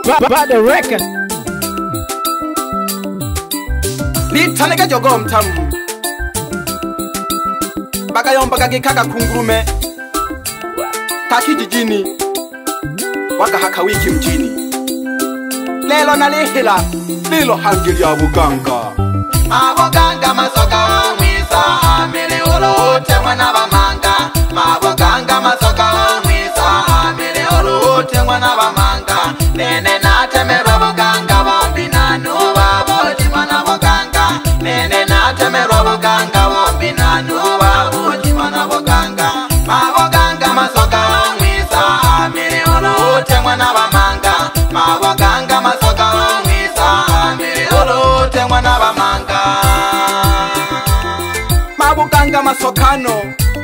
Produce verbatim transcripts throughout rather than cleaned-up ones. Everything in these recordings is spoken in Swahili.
Bad the record. Litaneka jogo mtamu Baka yomba kage kaka kungurume Taki jijini Waka haka wiki mjini Lelo na lehila Lilo hangili ya buganga Mabuganga masoka wa mwisa Amili ulote mwana wa manga Mabuganga masoka wa mwisa Amili ulote mwana wa manga Nene na temerwa buganga Wombi na nuwa Boji mwana buganga Nene na temerwa buganga Wombi na nuwa Boji mwana buganga Mabuganga masoka wa mwisa Amili ulote mwana wa manga Mabuganga masoka wa mwisa Amili ulote mwana wa manga Mabuganga masokano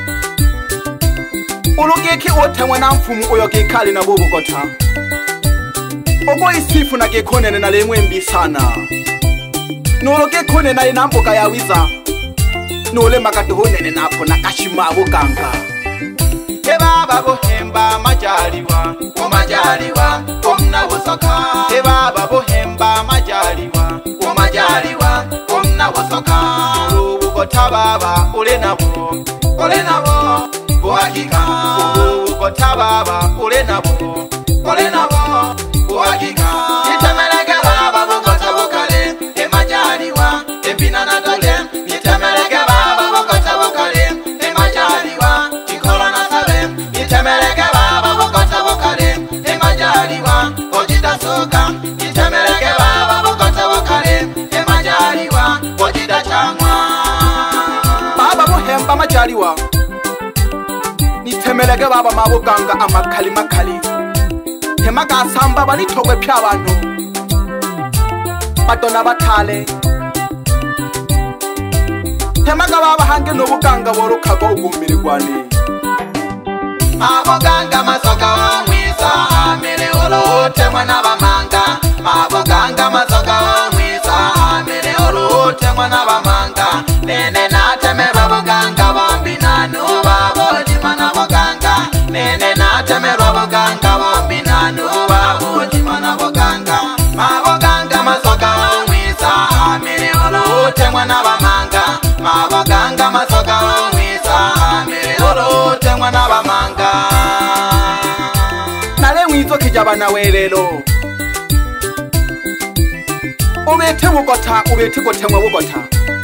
Ulugeki ote mwana mfumu uyo kikali na bubu kota Ogo isifu na kikonene na lemwe mbi sana Nuloge kone na inamboka ya wiza Nule makatuhunene napo na kashima buganga Ebaba bohemba majaliwa Ko majaliwa Ko mna wosoka Ebaba bohemba majaliwa Ko majaliwa Ko mna wosoka Ubu kota baba ule nabo Ule nabo Buhakika Ubu kota baba ule nabo Ule nabo Buhakika Nitemeleke baba bukota bukale E majaliwa E binana dole Nitemeleke baba bukota bukale E majaliwa Chikolo na sabe Nitemeleke baba bukota bukale E majaliwa Ojida soka Nitemeleke baba bukota bukale E majaliwa Ojida changwa Baba buhemba majaliwa Nitemeleke baba mabuganga amakali makali Temaka asamba banitogwe pya abantu Batona batale Temaka baba hange n'obuganga borukago ugumirigwane Mabuganga masoka wa mwisa Amili ulote mwana bamanga Mabuganga masoka wa mwisa Amili ulote mwana bamanga Nene na temerwa buganga Bombi na nuba Boji mwana buganga Nene na temerwa buganga Bombi na nuba Boji mwana buganga Mabuganga masoka wa mwisa Amili ulote mwana bamanga Mabuganga masoka wa mwisa Amili ulote mwana bamanga Nale mwizo kijabana welelo Ubete bugota ubete gotemwa bugota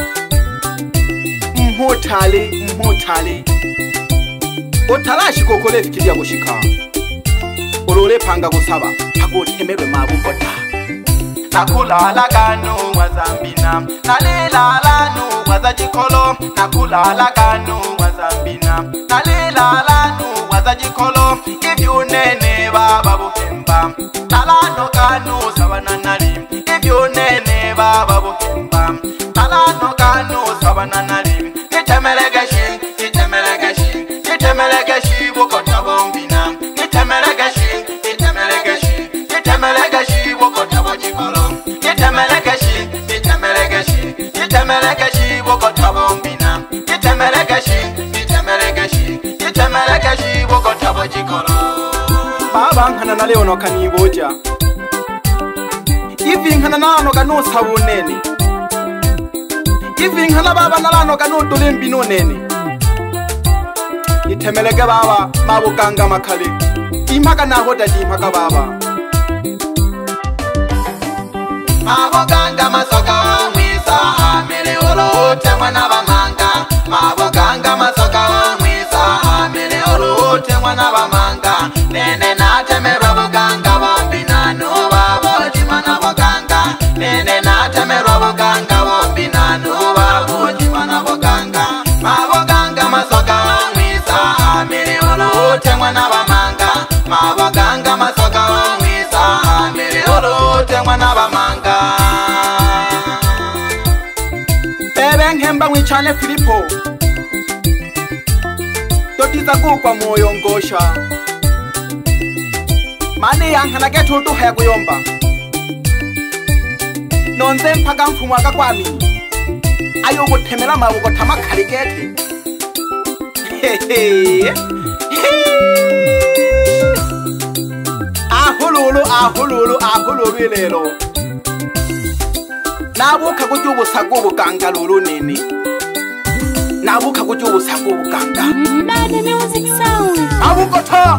Mhotale mhotale Otalashi kokole fikiria gushika Ulole panga gusaba Hagotemerwe mabugota Nakulala ganu wazambina Nalilala nu wazajikolo Nakulala ganu wazambina Nalilala nu wazajikolo Ifyu nene baba buhemba Talano ganu sabana nalim Ifyu nene baba buhemba Talano ganu sabana nalim Nitemelegeshi, nitemelegeshi Nitemelegeshi bukota bombina Nitemelegeshi, nitemelegeshi Nitemelegeshi bukota bojikolo Nitemelegeshi, nitemelegeshi Nitemelegeshi bukota bombina Nitemelegeshi, nitemelegeshi Nitemelegeshi bukota bojikolo Baba nkana na leo noka niboja Ivi nkana nano kano sabunene Ivi nkana baba nalano kano dolembi no nene Nitemeleke baba mabuganga makale Imaka na hoda di imaka baba Mabuganga masoka wa mwisa Amili ulote mwana bamanga Mabuganga masoka wa mwisa Amili ulote mwana bamanga Nene na temerwa buganga Bombi na nuwa Boji mwana buganga Nene na temerwa buganga Bombi na nuwa Boji mwana buganga Mabuganga masoka wa mwisa Amili ulote mwana bamanga Mabuganga masoka wa mwisa Amili ulote mwana bamanga Bebe nkemba mwichane Filipo Dotiza kukwa moyo ngosha Mani yankana getu uduha ya kuyomba Nonze mpaka mfumu waka kwami Ayo gutemela mabugota makali gete Hehehe Hehehe Aho ahululu ahululu ahululu ilelo nabuka kujubu sagubu ganga lulu nini nabuka kujubu sagubu ganga Bad music sound abukota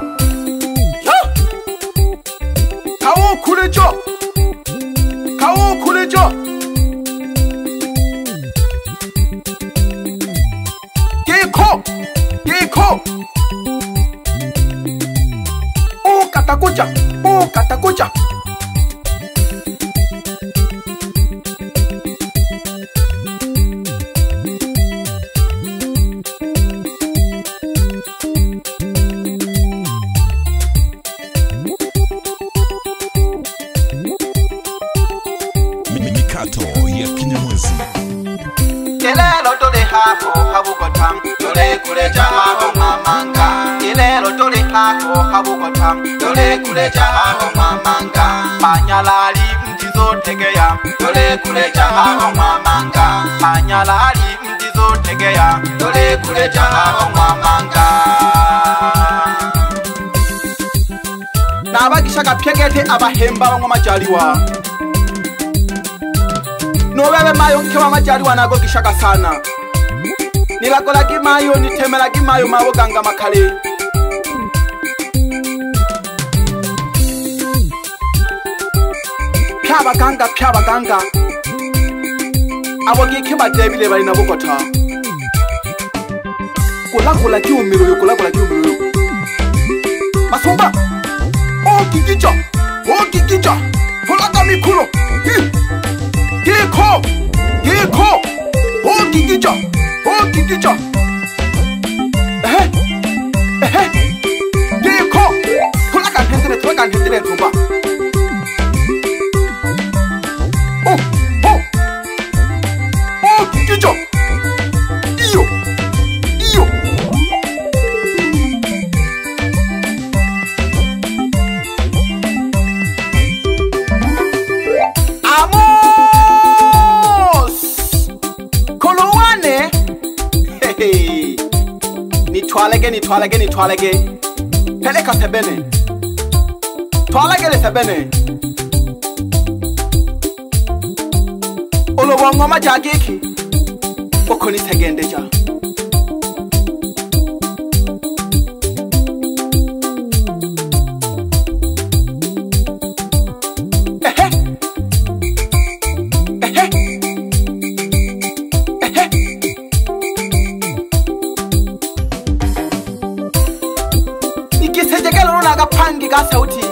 kawo kulejo kawo kulejo Giko Giko Oh katakucha Oh katakucha Mikato ya Kinyamwezi Ilelo tuli hapo habukotam Tule kuleja hapo mamanga Ilelo tuli hapo habukotam Tule kuleja hapo mamanga Panyalali mtizo tegea Tule kuleja hapo mamanga Panyalali mtizo tegea Tule kuleja hapo mamanga Nabagishaka pyegete abahemba bamwe majaliwa Nobebe mayo nkewa majaliwa nago gishaka sana Nilakola gimayo nitemela gimayo maboganga makale Pyaba ganga pyaba ganga Abo gike badebile bali nabokota Kula kula kiumiro yo kula kula kiumiro yo Masumba Oh gigicha Oh gigicha Kula kamikulo Giko Giko Oh gigicha Oh gigicha Eh Eh Giko Kula kanhendele kula kanhendele tumba Oh Oh Oh gigicha Iyo Iyo Nitwalege nitwalege nitwalege Peleka sebene Twalege le sebene Olobongo majagiki Oko ni segendeja Ehe Ehe Ehe Ikisejegelo unaga pangi ga sauti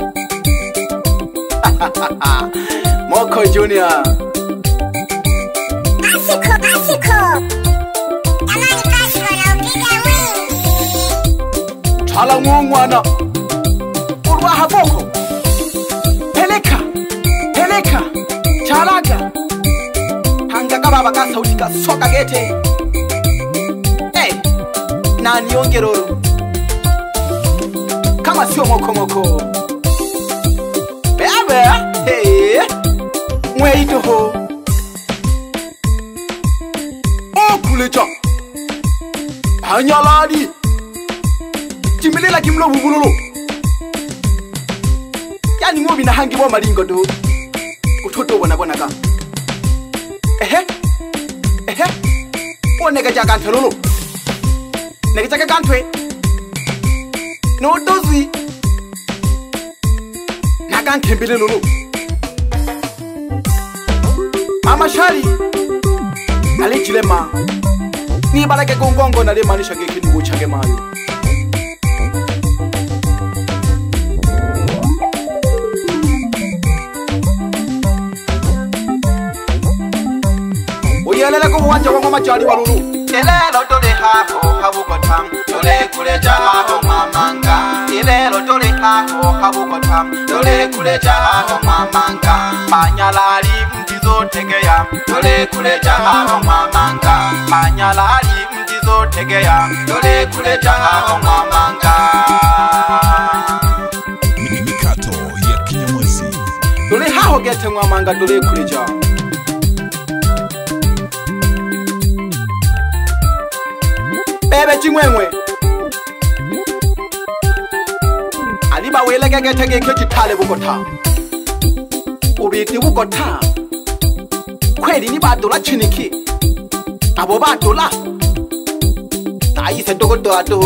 Moko Junior Asiko Asiko Amani Pasco na upiga wingi Chala ngungwana Urwa haboko Peleka Peleka Chalaga Hanga kababa ka sauti ka soka gete Hey Nani ongeroro Kama sio moko moko Bebe Hey Mweito ho Oh kulecha Hanyaladi Chimilela kimlo bubulolo Yani ngobi na hangi bo malingo do Kutoto bona bona ka Ehe Ehe Onega jaga ntololo Nega jaga kantwe No dozi Naga ntembele lolo Mama shari Nale chilema Ni balake gongongo nale manisha geki ndugu chage mayo Oyelele ko wanja wango majali walulu Ilelo tuli hapo habukotam Tule kuleja hapo mamanga Ilelo tuli hapo habukotam Tule kuleja hapo mamanga Panyalali mtizo tegea Tule kuleja hapo mamanga Panyalali mtizo tegea Tule kuleja hapo mamanga Mikato ya Kinyamwezi Tule haho gete mamanga tule kuleja Bebe chimwemwe ba wele ke ke ke ke thale bokotha ubiti bokotha kweli ni ba dola chiniki abo ba dola tayi se dogodo ato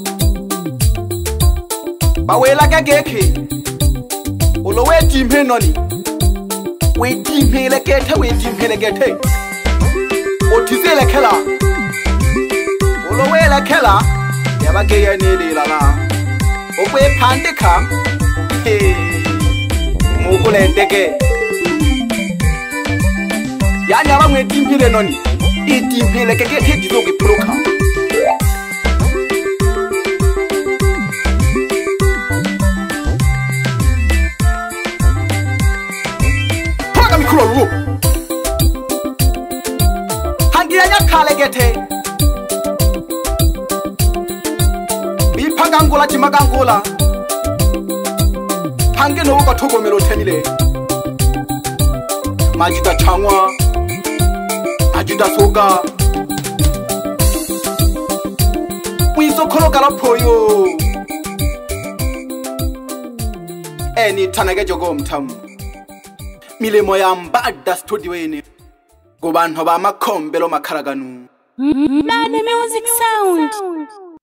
ba wela ke ke ke ulo we timhe noni we timhe le ke the we timhe le ke the otizele khela ulo we la khela yaba ke yene le la la okwe phande kha he mukulende ke yani aba mwe timphile noni itimphile ke ke the dizo ke ploka paka mikro ru hangi anya khale ke the Pangangula chimagangula Pange no ko thogomelo thenile Majida changwa Ajida soga Wizo kholoka la phoyo Eni thanake jogo mthamu Milemo ya mbada studio ene Kubantu ba makhombelo makharaganu Mane music sound